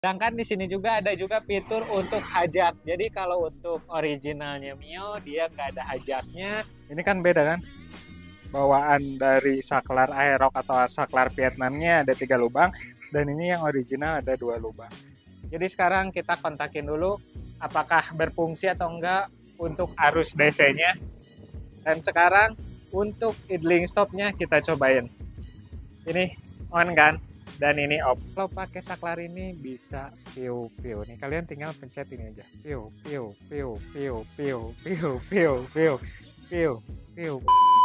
Sedangkan di sini juga ada juga fitur untuk hajat. Jadi kalau untuk originalnya Mio dia nggak ada hajatnya. Ini kan beda kan? Bawaan dari saklar Aerox atau saklar Vietnamnya ada 3 lubang dan ini yang original ada 2 lubang. Jadi sekarang kita kontakin dulu apakah berfungsi atau enggak untuk arus DC-nya. Dan sekarang untuk idling stopnya kita cobain. Ini on kan? Dan ini off. Kalau pakai saklar ini bisa piu-piu. Nih kalian tinggal pencet ini aja. Piu, piu, piu, piu, piu, piu, piu, piu, piu, piu.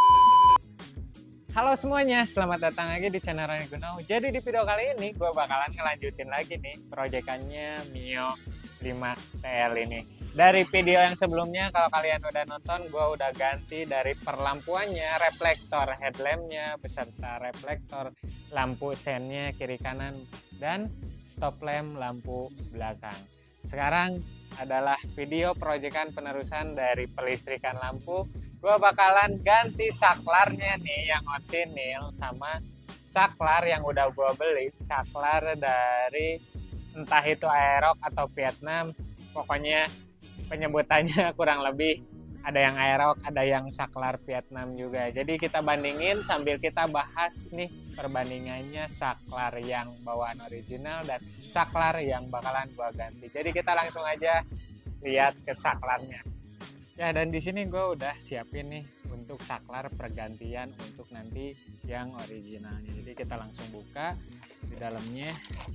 Halo semuanya, selamat datang lagi di channel Rani Gunau. Jadi di video kali ini gue bakalan ngelanjutin lagi nih proyekannya Mio 5TL ini. Dari video yang sebelumnya kalau kalian udah nonton, gue udah ganti dari perlampuannya, reflektor headlampnya, beserta reflektor lampu sennya kiri kanan, dan stop lamp lampu belakang. Sekarang adalah video proyekan penerusan dari pelistrikan lampu. Gue bakalan ganti saklarnya nih yang orisinil sama saklar yang udah gue beli, saklar dari entah itu Aerox atau Vietnam, pokoknya penyebutannya kurang lebih ada yang Aerox, ada yang saklar Vietnam juga. Jadi kita bandingin sambil kita bahas nih perbandingannya saklar yang bawaan original dan saklar yang bakalan gua ganti. Jadi kita langsung aja lihat ke saklarnya. Ya, dan di sini gue udah siapin nih untuk saklar pergantian untuk nanti yang originalnya. Jadi kita langsung buka di dalamnya.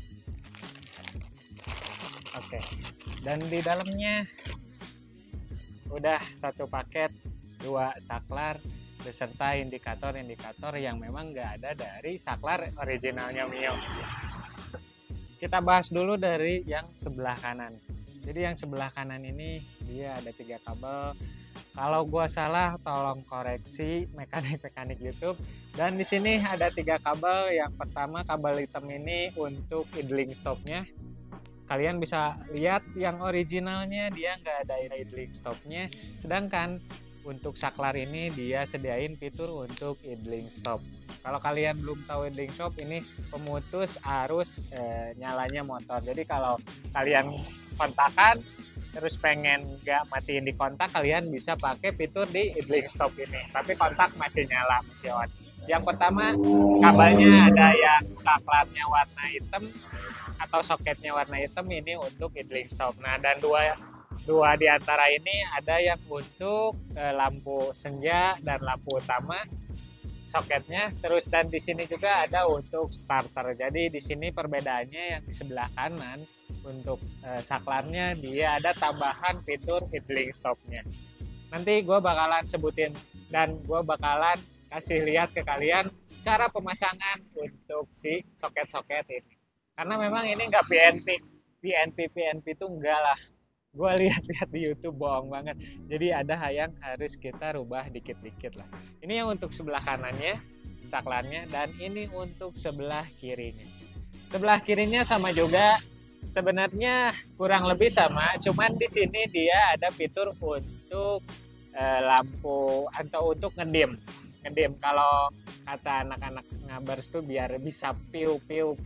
Oke. Dan di dalamnya udah satu paket 2 saklar beserta indikator-indikator yang memang nggak ada dari saklar originalnya Mio. Kita bahas dulu dari yang sebelah kanan. Jadi yang sebelah kanan ini dia ada 3 kabel. Kalau gua salah tolong koreksi mekanik-mekanik YouTube. Dan di sini ada 3 kabel. Yang pertama kabel hitam ini untuk idling stopnya. Kalian bisa lihat yang originalnya dia nggak ada idling stopnya, sedangkan untuk saklar ini dia sediain fitur untuk idling stop. Kalau kalian belum tahu idling stop, ini pemutus arus nyalanya motor. Jadi kalau kalian kontakan terus pengen nggak matiin di kontak, kalian bisa pakai fitur di idling stop ini, tapi kontak masih nyala, masih on. Yang pertama kabelnya ada yang saklarnya warna hitam atau soketnya warna hitam, ini untuk idling stop. Nah, dan dua di antara ini ada yang untuk lampu senja dan lampu utama soketnya. Terus dan di sini juga ada untuk starter. Jadi di sini perbedaannya yang di sebelah kanan untuk saklarnya dia ada tambahan fitur idling stopnya. Nanti gue bakalan sebutin dan gue bakalan kasih lihat ke kalian cara pemasangan untuk si soket-soket ini. Karena memang ini nggak PNP itu enggak lah. Gue lihat-lihat di YouTube bohong banget. Jadi ada yang harus kita rubah dikit-dikit lah. Ini yang untuk sebelah kanannya, saklarnya, dan ini untuk sebelah kirinya. Sebelah kirinya sama juga. Sebenarnya kurang lebih sama, cuman di sini dia ada fitur untuk lampu atau untuk ngedim. Kalau kata anak-anak ngabers tuh biar bisa piu.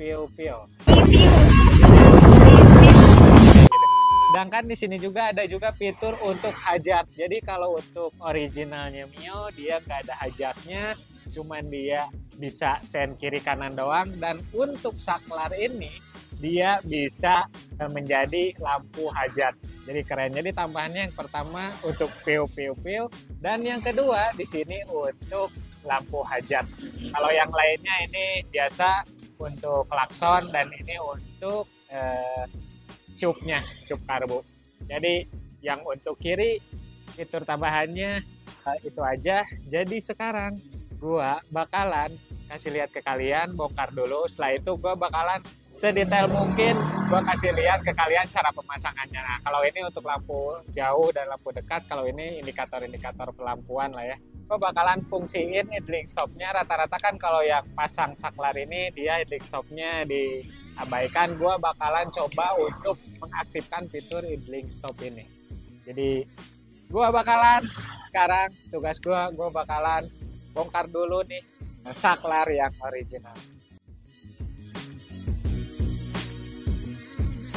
Sedangkan di sini juga ada juga fitur untuk hajat. Jadi kalau untuk originalnya Mio dia nggak ada hajatnya, cuman dia bisa sen kiri kanan doang. Dan untuk saklar ini dia bisa menjadi lampu hajat. Jadi keren. Jadi tambahannya yang pertama untuk piu, dan yang kedua di sini untuk lampu hajat. Kalau yang lainnya ini biasa untuk klakson dan ini untuk cup karbu. Jadi yang untuk kiri fitur tambahannya itu aja. Jadi sekarang gua bakalan kasih lihat ke kalian, bongkar dulu. Setelah itu gua bakalan sedetail mungkin gua kasih lihat ke kalian cara pemasangannya. Nah, kalau ini untuk lampu jauh dan lampu dekat, kalau ini indikator-indikator pelampuan lah ya. Gua bakalan fungsiin idling stopnya. Rata-rata kan kalau yang pasang saklar ini dia idling stopnya diabaikan. Gua bakalan coba untuk mengaktifkan fitur idling stop ini. Jadi gua bakalan sekarang tugas gua bakalan bongkar dulu nih saklar yang original.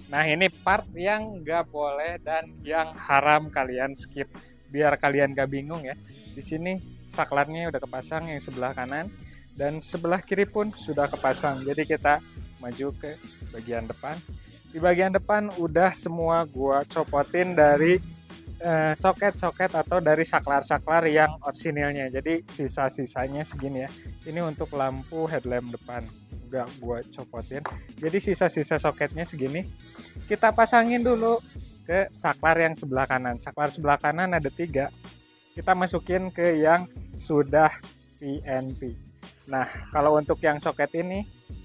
Nah, ini part yang nggak boleh dan yang haram kalian skip biar kalian gak bingung ya. Di sini saklarnya udah kepasang yang sebelah kanan dan sebelah kiri pun sudah kepasang. Jadi kita maju ke bagian depan. Di bagian depan udah semua gua copotin dari soket-soket atau dari saklar-saklar yang orisinilnya. Jadi sisa-sisanya segini ya. Ini untuk lampu headlamp depan udah gua copotin. Jadi sisa-sisa soketnya segini. Kita pasangin dulu ke saklar yang sebelah kanan. Saklar sebelah kanan ada 3. Kita masukin ke yang sudah PNP. Nah, kalau untuk yang soket ini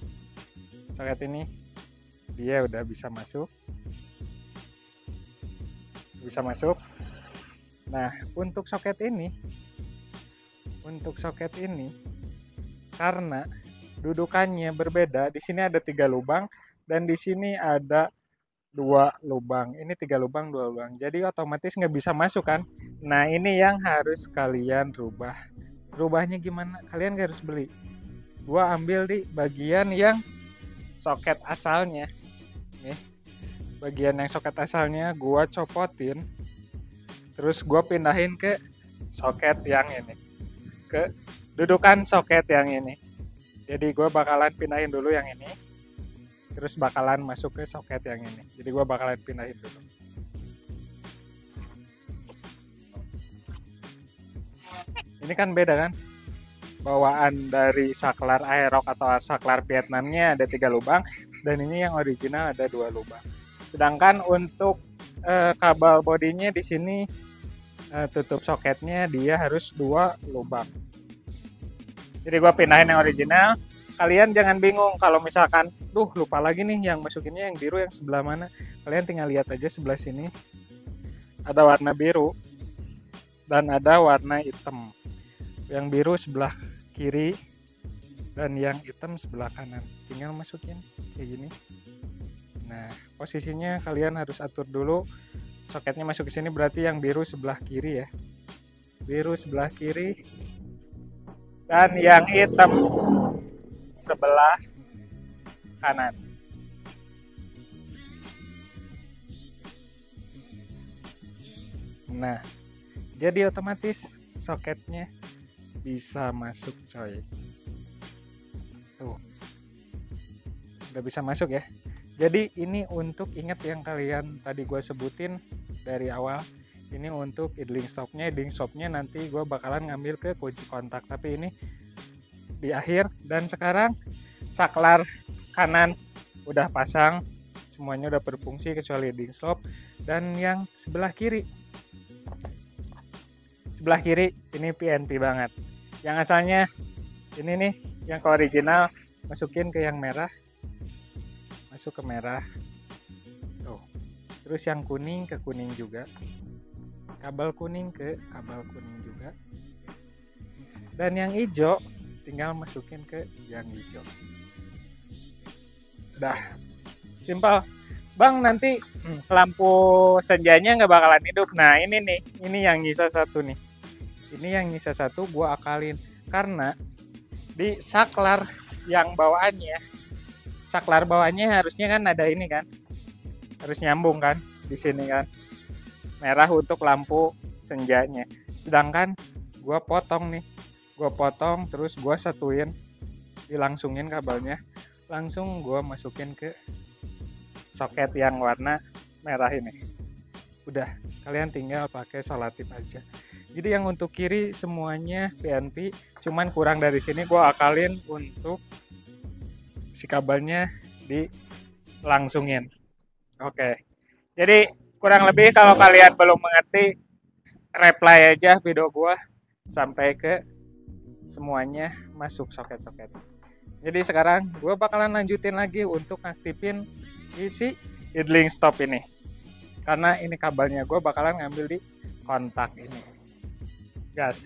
dia udah bisa masuk. Nah, untuk soket ini karena dudukannya berbeda, di sini ada 3 lubang dan di sini ada 2 lubang. Ini 3 lubang, 2 lubang. Jadi otomatis nggak bisa masuk kan? Nah, ini yang harus kalian rubah. Rubahnya gimana? Kalian nggak harus beli. Gua ambil di bagian yang soket asalnya. Nih, bagian yang soket asalnya gua copotin. Terus gua pindahin ke soket yang ini. Ke dudukan soket yang ini. Jadi gua bakalan pindahin dulu yang ini. Terus bakalan masuk ke soket yang ini. Jadi gua bakalan pindahin dulu. Ini kan beda kan? Bawaan dari saklar Aerox atau saklar Vietnamnya ada 3 lubang. Dan ini yang original ada 2 lubang. Sedangkan untuk kabel bodinya di sini tutup soketnya dia harus 2 lubang. Jadi gua pindahin yang original. Kalian jangan bingung kalau misalkan, lupa lagi nih yang masukinnya yang biru yang sebelah mana. Kalian tinggal lihat aja sebelah sini. Ada warna biru dan ada warna hitam. Yang biru sebelah kiri dan yang hitam sebelah kanan. Tinggal masukin kayak gini. Nah, posisinya kalian harus atur dulu. Soketnya masuk ke sini berarti yang biru sebelah kiri ya. Biru sebelah kiri. Dan yang hitam sebelah kanan. Nah, jadi otomatis soketnya bisa masuk coy. Tuh. Udah bisa masuk ya. Jadi ini untuk ingat yang kalian tadi gue sebutin dari awal. Ini untuk idling stopnya. Idling stopnya nanti gue bakalan ngambil ke kunci kontak. Tapi ini di akhir. Dan sekarang saklar kanan udah pasang. Semuanya udah berfungsi kecuali idling stop. Dan yang sebelah kiri. Sebelah kiri ini PNP banget. Yang asalnya ini nih yang ke original. Masukin ke yang merah. Masuk ke merah. Tuh. Terus yang kuning ke kuning juga. Kabel kuning ke kabel kuning juga. Dan yang hijau tinggal masukin ke yang hijau. Dah. Simpel. Bang, nanti lampu senjanya nggak bakalan hidup. Nah, ini nih. Ini yang nyisa satu nih. Ini yang nyisa satu gua akalin. Karena di saklar yang bawaannya, saklar bawahnya harusnya kan ada ini kan, harus nyambung kan di sini kan, merah untuk lampu senjanya. Sedangkan gue potong terus gue satuin, dilangsungin kabelnya, langsung gue masukin ke soket yang warna merah ini. Udah, kalian tinggal pakai solatip aja. Jadi yang untuk kiri semuanya PNP, cuman kurang dari sini gue akalin untuk si kabelnya dilangsungin. Oke. Jadi kurang lebih kalau kalian belum mengerti, reply aja video gua sampai ke semuanya masuk soket-soket. Jadi sekarang gua bakalan lanjutin lagi untuk aktifin isi idling stop ini. Karena ini kabelnya gua bakalan ngambil di kontak ini. Gas.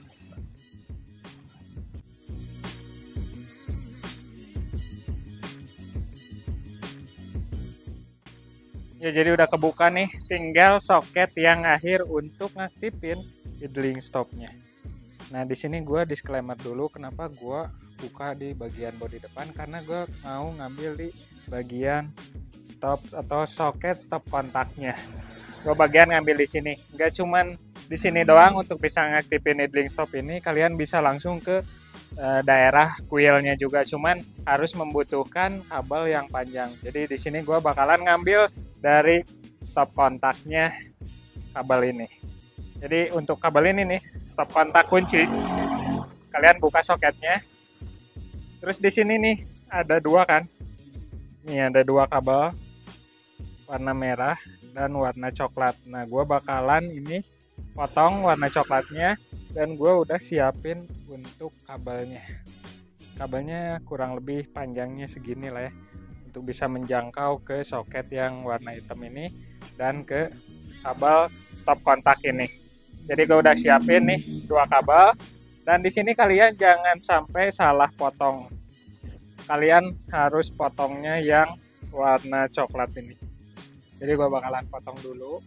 Ya, jadi udah kebuka nih, tinggal soket yang akhir untuk ngaktifin idling stopnya. Nah, di sini gue disclaimer dulu kenapa gue buka di bagian bodi depan, karena gue mau ngambil di bagian stop atau soket stop kontaknya. Gue bagian ngambil di sini. Nggak cuman di sini doang untuk bisa ngaktifin idling stop ini, kalian bisa langsung ke daerah kuilnya juga, cuman harus membutuhkan kabel yang panjang. Jadi di sini gue bakalan ngambil dari stop kontaknya kabel ini. Jadi untuk kabel ini nih, stop kontak kunci, kalian buka soketnya. Terus di sini nih ada dua kan, ini ada dua kabel warna merah dan warna coklat. Nah gue bakalan ini potong warna coklatnya dan gue udah siapin untuk kabelnya. Kabelnya kurang lebih panjangnya segini lah ya, untuk bisa menjangkau ke soket yang warna hitam ini dan ke kabel stop kontak ini. Jadi gue udah siapin nih dua kabel, dan di sini kalian jangan sampai salah potong. Kalian harus potongnya yang warna coklat ini. Jadi gue bakalan potong dulu.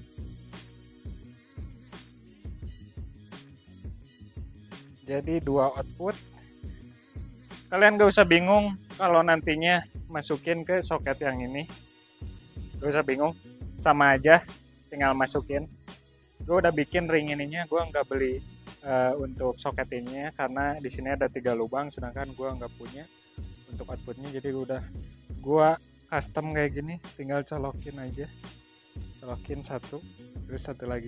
Jadi dua output. Kalian gak usah bingung kalau nantinya masukin ke soket yang ini. Gak usah bingung, sama aja tinggal masukin. Gue udah bikin ring ininya, gue nggak beli untuk soket ininya karena di sini ada 3 lubang, sedangkan gue nggak punya untuk outputnya. Jadi gue custom kayak gini, tinggal colokin aja, colokin satu, terus satu lagi.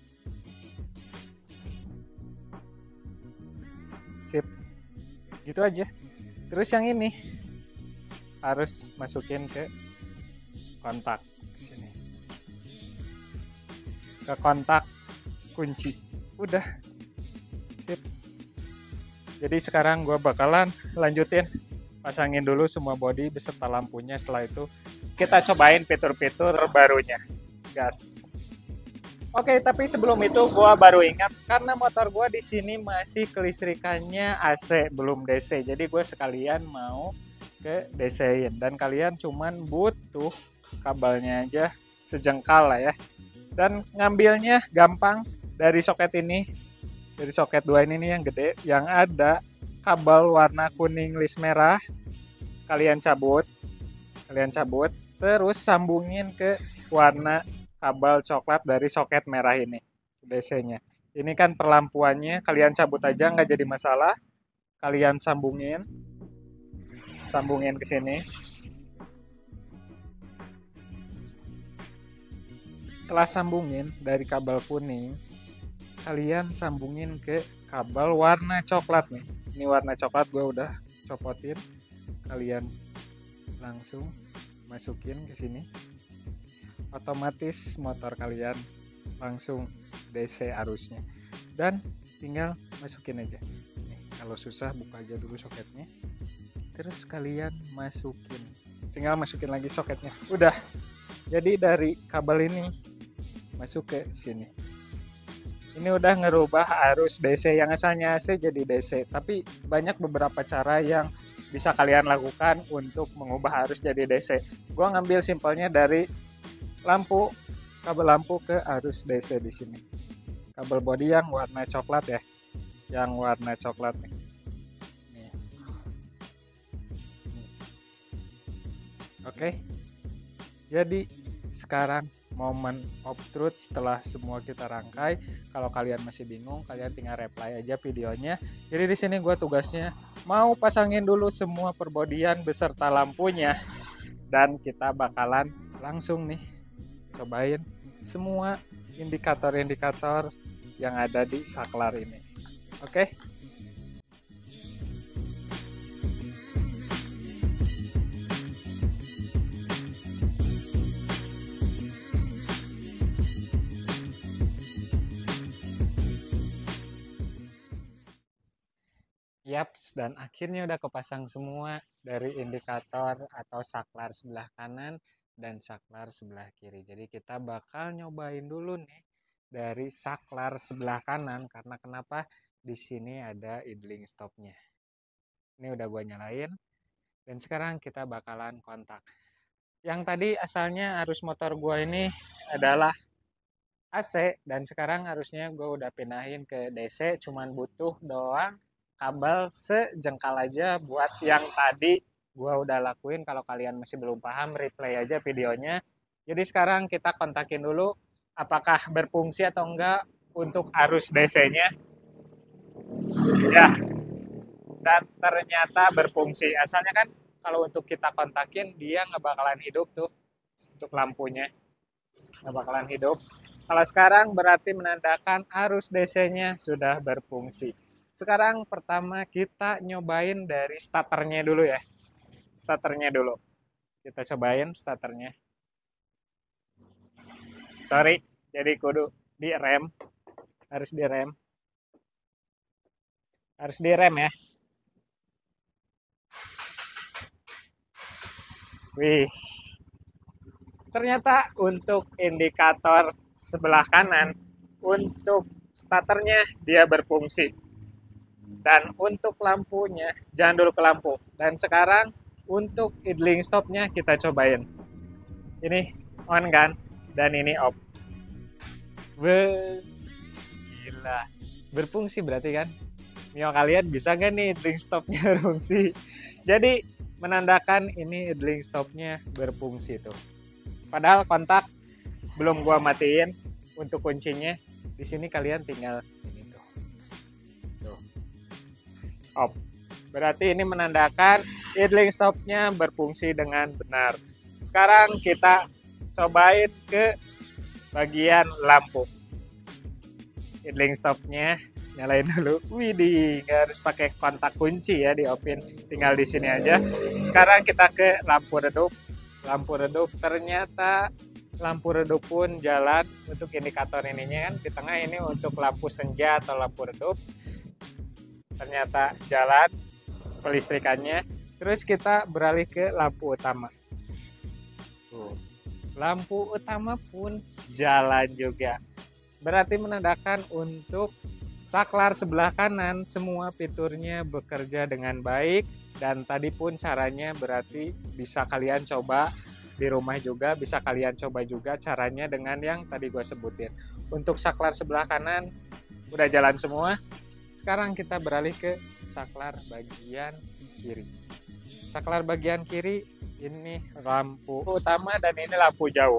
Sip, gitu aja. Terus yang ini harus masukin ke kontak sini, ke kontak kunci. Udah, sip. Jadi sekarang gue bakalan lanjutin pasangin dulu semua body beserta lampunya. Setelah itu kita cobain fitur-fitur barunya. Gas. Oke, tapi sebelum itu gue baru ingat karena motor gue di sini masih kelistrikannya AC belum DC. Jadi gue sekalian mau ke DC-in, dan kalian cuman butuh kabelnya aja sejengkal lah ya. Dan ngambilnya gampang dari soket ini, dari soket 2 ini nih yang gede, yang ada kabel warna kuning list merah. Kalian cabut, terus sambungin ke warna kabel coklat dari soket merah ini, DC-nya. Ini kan perlampuannya, kalian cabut aja nggak jadi masalah. Kalian sambungin ke sini. Setelah sambungin dari kabel kuning, kalian sambungin ke kabel warna coklat nih. Ini warna coklat gue udah copotin. Kalian langsung masukin ke sini. Otomatis motor kalian langsung DC arusnya. Dan tinggal masukin aja. Nih, kalau susah buka aja dulu soketnya. Terus kalian masukin. Tinggal masukin lagi soketnya. Udah. Jadi dari kabel ini masuk ke sini. Ini udah ngerubah arus DC yang asalnya AC jadi DC. Tapi banyak beberapa cara yang bisa kalian lakukan untuk mengubah arus jadi DC. Gua ngambil simpelnya dari lampu, kabel lampu ke arus DC di sini. Kabel body yang warna coklat ya. Yang warna coklat nih. Oke. Jadi sekarang moment of truth. Setelah semua kita rangkai, kalau kalian masih bingung, kalian tinggal reply aja videonya. Jadi di sini gue tugasnya mau pasangin dulu semua perbodian beserta lampunya, dan kita bakalan langsung nih cobain semua indikator-indikator yang ada di saklar ini. Oke. Yaps, dan akhirnya udah kepasang semua dari indikator atau saklar sebelah kanan dan saklar sebelah kiri. Jadi kita bakal nyobain dulu nih dari saklar sebelah kanan, karena kenapa? Di sini ada idling stopnya. Ini udah gue nyalain, dan sekarang kita bakalan kontak. Yang tadi asalnya arus motor gue ini adalah AC, dan sekarang harusnya gue udah pindahin ke DC, cuman butuh doang kabel sejengkal aja buat yang tadi gua udah lakuin. Kalau kalian masih belum paham, replay aja videonya. Jadi sekarang kita kontakin dulu apakah berfungsi atau enggak untuk arus DC-nya. Ya, dan ternyata berfungsi. Asalnya kan kalau untuk kita kontakin dia nggak bakalan hidup tuh untuk lampunya, nggak bakalan hidup. Kalau sekarang berarti menandakan arus DC-nya sudah berfungsi. Sekarang pertama kita nyobain dari starternya dulu ya. Starternya dulu. Kita cobain starternya. Sorry, jadi kudu direm. Harus direm. Harus direm ya. Wih. Ternyata untuk indikator sebelah kanan, untuk starternya dia berfungsi. Dan untuk lampunya, jangan dulu ke lampu. Dan sekarang untuk idling stopnya kita cobain. Ini on kan, dan ini off. Gila, berfungsi berarti kan? Mio kalian bisa nggak nih idling stopnya berfungsi? Jadi menandakan ini idling stopnya berfungsi tuh. Padahal kontak belum gua matiin untuk kuncinya. Di sini kalian tinggal ini tuh. Tuh. Off. Berarti ini menandakan idling stopnya berfungsi dengan benar. Sekarang kita cobain ke bagian lampu. Idling stopnya nyalain dulu. Widih, nggak harus pakai kontak kunci ya, di open. Tinggal di sini aja. Sekarang kita ke lampu redup. Lampu redup, ternyata lampu redup pun jalan untuk indikator ininya kan. Di tengah ini untuk lampu senja atau lampu redup. Ternyata jalan pelistrikannya. Terus kita beralih ke lampu utama. Lampu utama pun jalan juga. Berarti menandakan untuk saklar sebelah kanan semua fiturnya bekerja dengan baik. Dan tadi pun caranya berarti bisa kalian coba di rumah juga, bisa kalian coba juga caranya dengan yang tadi gue sebutin. Untuk saklar sebelah kanan udah jalan semua. Sekarang kita beralih ke saklar bagian kiri. Saklar bagian kiri ini lampu utama dan ini lampu jauh.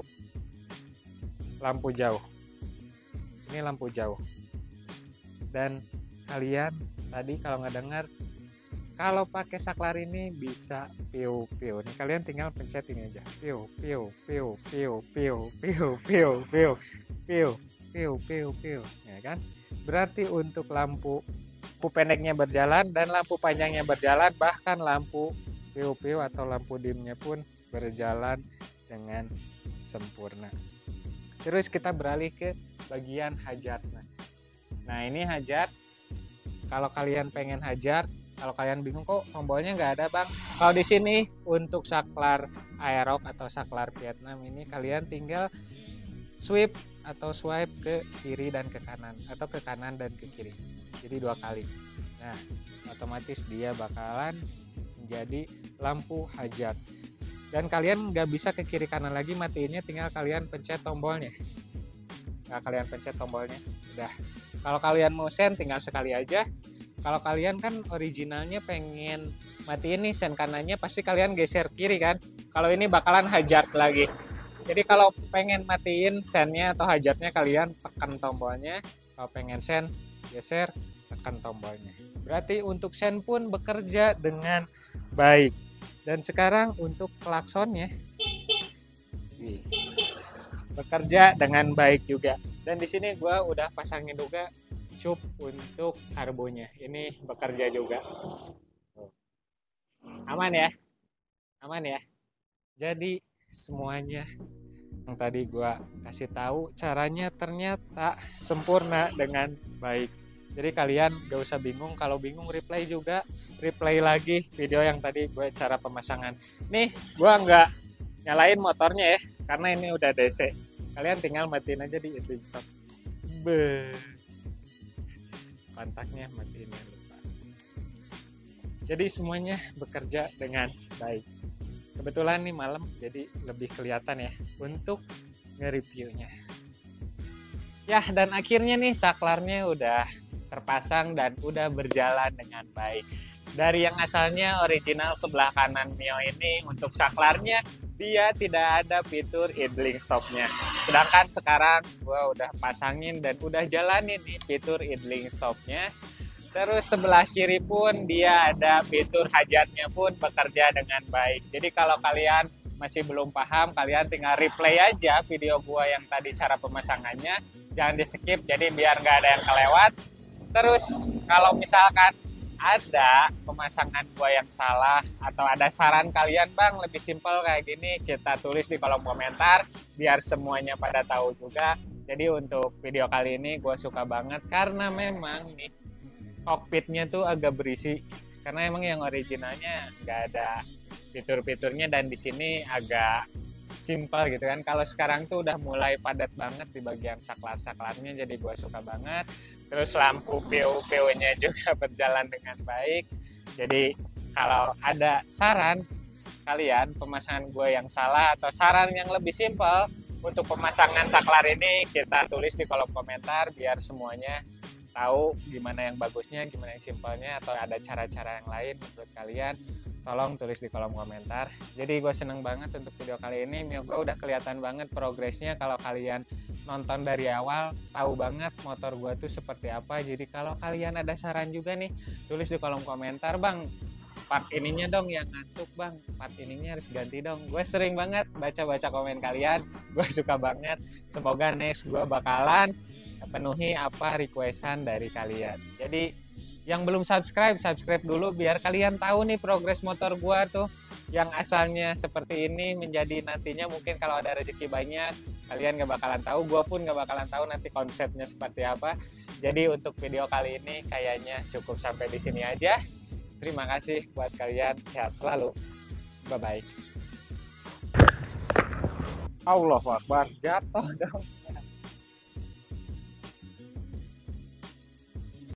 Lampu jauh. Ini lampu jauh. Dan kalian tadi kalau nggak dengar, kalau pakai saklar ini bisa piu-piu. Nih kalian tinggal pencet ini aja. Piu, piu, piu, piu, piu, piu, piu, piu, piu, piu, piu, piu. Ya kan? Berarti untuk lampu pendeknya berjalan dan lampu panjangnya berjalan, bahkan lampu piu-piu atau lampu dimnya pun berjalan dengan sempurna. Terus kita beralih ke bagian hajatnya. Nah ini hajat. Kalau kalian pengen hajat, kalau kalian bingung kok tombolnya nggak ada bang. Kalau di sini untuk saklar Aerox atau saklar Vietnam ini kalian tinggal swipe atau swipe ke kiri dan ke kanan atau ke kanan dan ke kiri. Jadi 2 kali. Nah otomatis dia bakalan menjadi lampu hajat. Dan kalian nggak bisa ke kiri kanan lagi, matiinnya tinggal kalian pencet tombolnya. Nah kalian pencet tombolnya. Udah. Kalau kalian mau sen tinggal sekali aja. Kalau kalian kan originalnya pengen matiin nih sen kanannya, pasti kalian geser kiri kan. Kalau ini bakalan hajat lagi. Jadi kalau pengen matiin sennya atau hajatnya kalian tekan tombolnya. Kalau pengen sen geser tekan tombolnya. Berarti untuk sen pun bekerja dengan baik. Dan sekarang untuk klaksonnya bekerja dengan baik juga. Dan di sini gue udah pasangin juga cup untuk karbonya. Ini bekerja juga. Aman ya? Aman ya? Jadi semuanya yang tadi gue kasih tahu caranya ternyata sempurna dengan baik. Jadi kalian gak usah bingung. Kalau bingung replay juga, replay lagi video yang tadi gue cara pemasangan. Nih gue nggak nyalain motornya ya, karena ini udah DC. Kalian tinggal matiin aja di idling stop. Kontaknya matiin ya, lupa. Jadi semuanya bekerja dengan baik. Kebetulan nih malam jadi lebih kelihatan ya untuk nge-reviewnya. Ya dan akhirnya nih saklarnya udah terpasang dan udah berjalan dengan baik. Dari yang asalnya original sebelah kanan Mio ini, untuk saklarnya dia tidak ada fitur idling stopnya. Sedangkan sekarang gua udah pasangin dan udah jalanin nih fitur idling stopnya. Terus sebelah kiri pun dia ada fitur hajatnya pun bekerja dengan baik. Jadi kalau kalian masih belum paham, kalian tinggal replay aja video gua yang tadi cara pemasangannya. Jangan di skip, jadi biar nggak ada yang kelewat. Terus kalau misalkan ada pemasangan gua yang salah atau ada saran kalian bang lebih simpel kayak gini, kita tulis di kolom komentar biar semuanya pada tahu juga. Jadi untuk video kali ini gue suka banget karena memang nih cockpitnya tuh agak berisi, karena emang yang originalnya nggak ada fitur-fiturnya dan di sini agak simpel gitu kan. Kalau sekarang tuh udah mulai padat banget di bagian saklar-saklarnya, jadi gue suka banget. Terus lampu PO-nya juga berjalan dengan baik. Jadi kalau ada saran kalian pemasangan gue yang salah atau saran yang lebih simpel untuk pemasangan saklar ini, kita tulis di kolom komentar biar semuanya tahu gimana yang bagusnya, gimana yang simpelnya, atau ada cara-cara yang lain menurut kalian. Tolong tulis di kolom komentar. Jadi gue seneng banget untuk video kali ini. Mio gue udah kelihatan banget progresnya. Kalau kalian nonton dari awal, tahu banget motor gue tuh seperti apa. Jadi kalau kalian ada saran juga nih, tulis di kolom komentar, bang part ininya dong yang ngantuk bang, part ininya harus ganti dong. Gue sering banget baca-baca komen kalian, gue suka banget. Semoga next gue bakalan penuhi apa requestan dari kalian. Jadi yang belum subscribe dulu biar kalian tahu nih progres motor gua tuh yang asalnya seperti ini menjadi nantinya mungkin kalau ada rezeki banyak kalian gak bakalan tahu, gua pun gak bakalan tahu nanti konsepnya seperti apa. Jadi untuk video kali ini kayaknya cukup sampai di sini aja. Terima kasih buat kalian, sehat selalu, bye bye. Allahu Akbar, jatuh dong.